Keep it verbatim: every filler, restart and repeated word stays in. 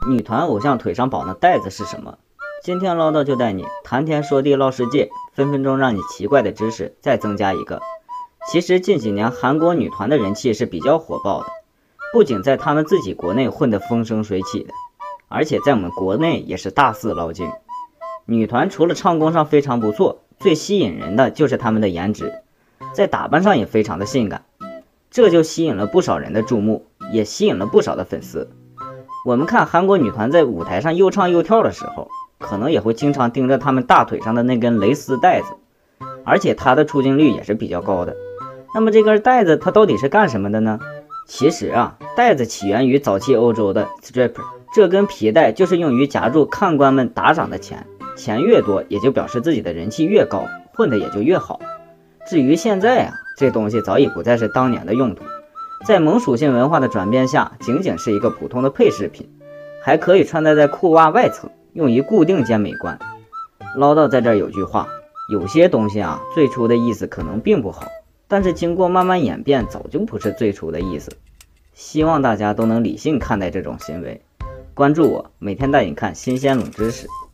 女团偶像腿上绑的带子是什么？今天唠叨就带你谈天说地唠世界，分分钟让你奇怪的知识再增加一个。其实近几年韩国女团的人气是比较火爆的，不仅在他们自己国内混得风生水起的，而且在我们国内也是大肆捞金。女团除了唱功上非常不错，最吸引人的就是她们的颜值，在打扮上也非常的性感，这就吸引了不少人的注目，也吸引了不少的粉丝。我们看韩国女团在舞台上又唱又跳的时候，可能也会经常盯着她们大腿上的那根蕾丝带子，而且它的出镜率也是比较高的。那么这根带子它到底是干什么的呢？其实啊，带子起源于早期欧洲的 stripper， 这根皮带就是用于夹住看官们打赏的钱，钱越多也就表示自己的人气越高，混的也就越好。至于现在啊，这东西早已不再是当年的用途，在萌属性文化的转变下，仅仅是一个普通的配饰品，还可以穿戴在裤袜外侧，用于固定兼美观。唠叨在这儿有句话，有些东西啊，最初的意思可能并不好，但是经过慢慢演变，早就不是最初的意思。希望大家都能理性看待这种行为。关注我，每天带你看新鲜冷知识。